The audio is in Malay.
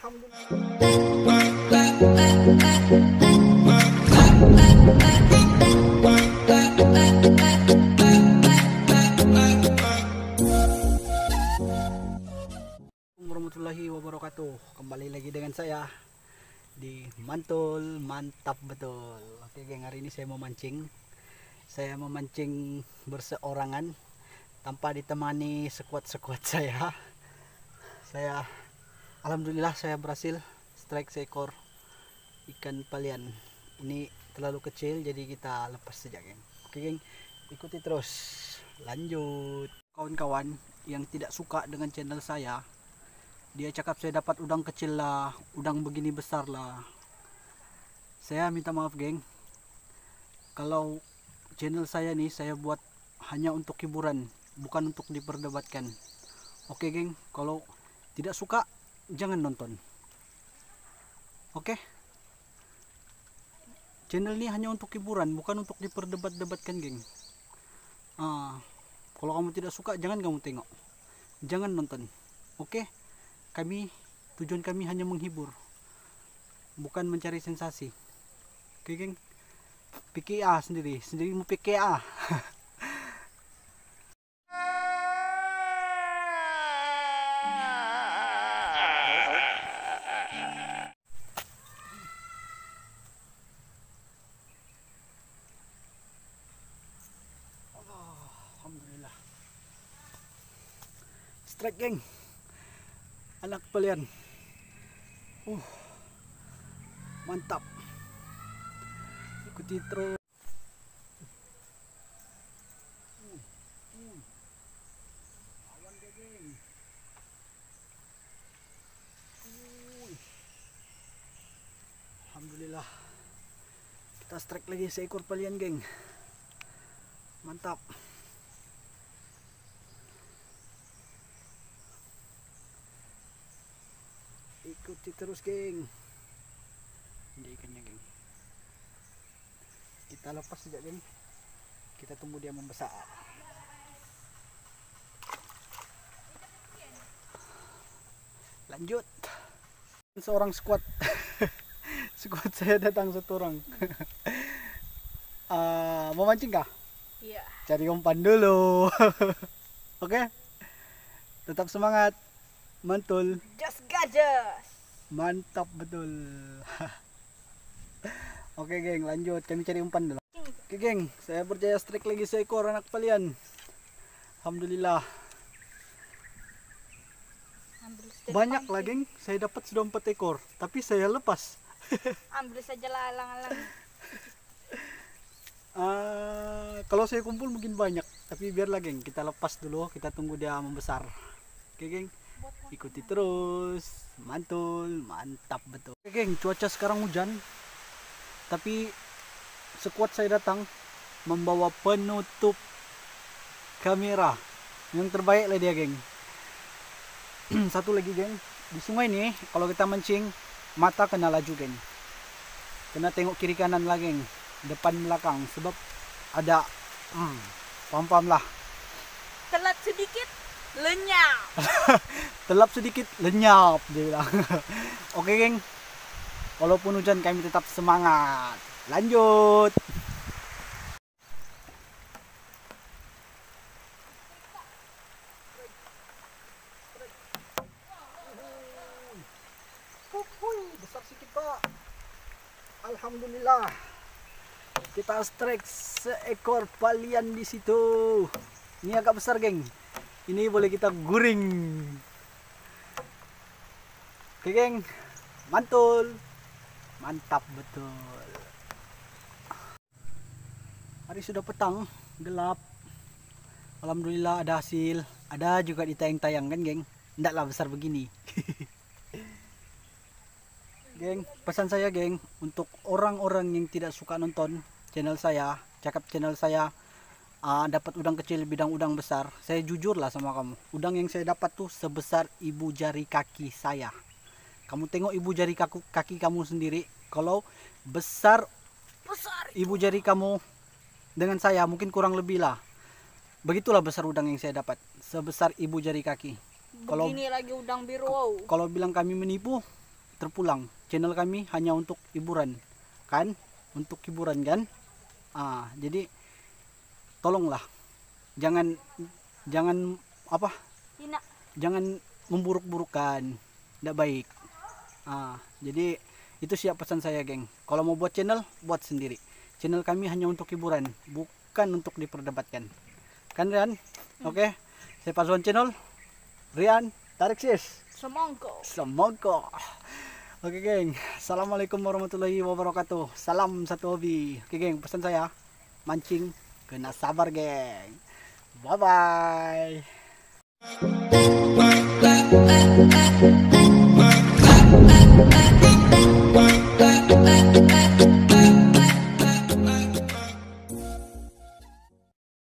Warahmatullahi wabarakatuh. Kembali lagi dengan saya di Mantul Mantap Betul. Oke geng, hari ini saya mau mancing. Saya memancing berseorangan tanpa ditemani sekuat-sekuat saya. Alhamdulillah saya berhasil strike seekor ikan palian. Ini terlalu kecil jadi kita lepas saja geng. Oke geng, ikuti terus. Lanjut. Kawan-kawan yang tidak suka dengan channel saya, dia cakap saya dapat udang kecil lah, udang begini besar lah. Saya minta maaf geng, kalau channel saya nih saya buat hanya untuk hiburan, bukan untuk diperdebatkan. Oke geng, kalau tidak suka jangan nonton. Oke, channel ini hanya untuk hiburan, bukan untuk diperdebat-debatkan geng. Kalau kamu tidak suka jangan kamu tengok, jangan nonton. Oke, tujuan kami hanya menghibur, bukan mencari sensasi. Oke geng, PKA sendiri mau PKA. Alhamdulillah, strike geng, anak palian. Mantap, ikuti terus. Awan dia geng. Alhamdulillah, kita strike lagi seekor palian geng. Mantap. Ikuti terus geng. Ini ikannya geng. Kita lepas saja geng. Kita tunggu dia membesar. Lanjut. Seorang squad. Squad saya datang satu orang. Mau mancing kah? Iya. Cari umpan dulu. Oke. Tetap semangat. Mantul. Just gajas. Mantap betul. Oke geng, lanjut. Kami cari umpan dulu. Oke geng, saya berjaya strike lagi seekor anak palian. Alhamdulillah. Banyak lah geng, saya dapat sudah 4 ekor, tapi saya lepas. Ambil saja lah alang-alang. Kalau saya kumpul mungkin banyak, tapi biarlah geng, kita lepas dulu, kita tunggu dia membesar. Oke geng, ikuti terus. Mantul, mantap betul. Oke geng, cuaca sekarang hujan, tapi sekuat saya datang membawa penutup kamera yang terbaik lah dia geng. Satu lagi geng, di sungai nih kalau kita mancing mata kena laju geng, kena tengok kiri kanan lah geng, depan belakang, sebab ada paham lah. Telat sedikit lenyap. Telap sedikit lenyap dia bilang. Oke geng, walaupun hujan kami tetap semangat. Lanjut. Besar sikit pak. Alhamdulillah, kita strike seekor palian di situ. Ini agak besar geng, ini boleh kita guring. Oke geng, mantul, mantap betul. Hari sudah petang, gelap. Alhamdulillah ada hasil, ada juga ditayang-tayang kan geng, ndaklah besar begini. Geng, pesan saya geng, untuk orang-orang yang tidak suka nonton channel saya, cakap channel saya dapat udang kecil bidang udang besar, saya jujur lah sama kamu, udang yang saya dapat tuh sebesar ibu jari kaki saya. Kamu tengok ibu jari kaki kamu sendiri, kalau besar ibu jari kamu dengan saya mungkin kurang lebih lah, begitulah besar udang yang saya dapat, sebesar ibu jari kaki. Begini lagi udang biru. Kalau bilang kami menipu, terpulang. Channel kami hanya untuk hiburan, kan? Untuk hiburan kan? Jadi tolonglah jangan Hina. jangan memburuk-burukan, tidak baik. Jadi itu siap pesan saya, geng. Kalau mau buat channel, buat sendiri. Channel kami hanya untuk hiburan, bukan untuk diperdebatkan. Kan Rian? Oke. Saya Pasuan Channel. Rian, tarik sis. Semongko. Oke, geng. Assalamualaikum warahmatullahi wabarakatuh. Salam satu hobi. Oke, geng. Pesan saya, mancing kena sabar, geng. Bye bye.